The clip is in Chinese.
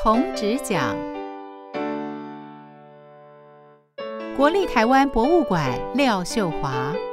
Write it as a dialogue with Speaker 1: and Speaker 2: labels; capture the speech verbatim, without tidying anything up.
Speaker 1: 红纸奖。国立台湾博物馆廖秀华。